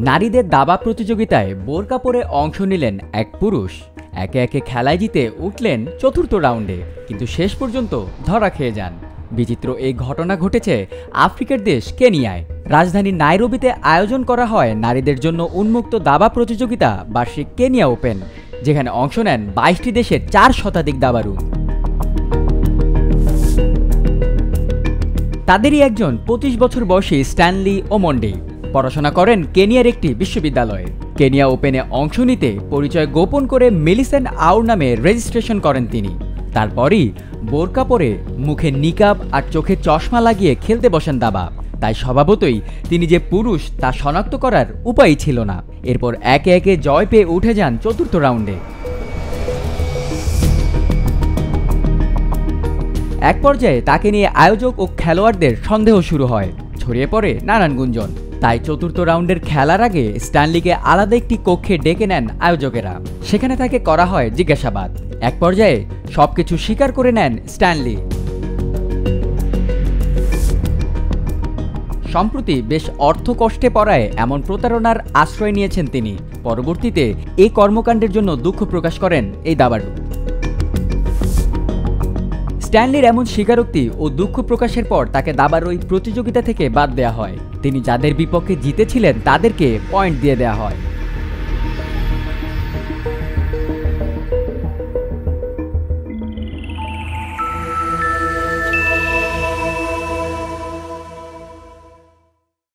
নারীদের দাবা প্রতিযোগিতায় বোরকা পরে অংশ নিলেন এক পুরুষ। একে একে খেলায় জিতে উঠলেন চতুর্থ রাউন্ডে, কিন্তু শেষ পর্যন্ত ধরা খেয়ে যান। বিচিত্র এই ঘটনা ঘটেছে আফ্রিকার দেশ কেনিয়ায়। রাজধানী নাইরোবিতে আয়োজন করা হয় নারীদের জন্য উন্মুক্ত দাবা প্রতিযোগিতা বার্ষিক কেনিয়া ওপেন, যেখানে অংশ নেন 22টি দেশের 4 শতাধিক দাবাড়ু। তাদেরই একজন 25 বছর বয়সী স্ট্যানলি ওমন্ডি। পড়াশোনা করেন কেনিয়ার একটি বিশ্ববিদ্যালয়ে। কেনিয়া ওপেনে অংশ নিতে পরিচয় গোপন করে মিলিসেন্ট আউর নামে রেজিস্ট্রেশন করেন তিনি। তারপরই বোরকা পরে, মুখে নিকাব আর চোখে চশমা লাগিয়ে খেলতে বসেন দাবা। তাই স্বভাবতই তিনি যে পুরুষ তা শনাক্ত করার উপায়ই ছিল না। এরপর একে একে জয় পেয়ে উঠে যান চতুর্থ রাউন্ডে। এক পর্যায়ে তাকে নিয়ে আয়োজক ও খেলোয়াড়দের সন্দেহ শুরু হয়, ছড়িয়ে পড়ে নানান গুঞ্জন। তাই চতুর্থ রাউন্ডের খেলার আগে স্ট্যানলিকে আলাদা একটি কক্ষে ডেকে নেন আয়োজকেরা। সেখানে তাকে করা হয় জিজ্ঞাসাবাদ। এক পর্যায়ে সবকিছু স্বীকার করে নেন স্ট্যানলি। সম্প্রতি বেশ অর্থ কষ্টে পড়ায় এমন প্রতারণার আশ্রয় নিয়েছেন তিনি। পরবর্তীতে এই কর্মকাণ্ডের জন্য দুঃখ প্রকাশ করেন এই দাবাড়ু। স্ট্যানলির এমন স্বীকারোক্তি ও দুঃখ প্রকাশের পর তাকে দাবার ওই প্রতিযোগিতা থেকে বাদ দেওয়া হয়। তিনি যাদের বিপক্ষে জিতেছিলেন তাদেরকে পয়েন্ট দিয়ে দেওয়া হয়।